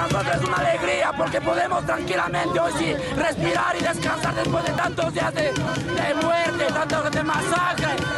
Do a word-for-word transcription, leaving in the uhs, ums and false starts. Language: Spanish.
nosotros es una alegría porque podemos tranquilamente hoy sí respirar y descansar después de tantos días de, de muerte, tantos días de masacre.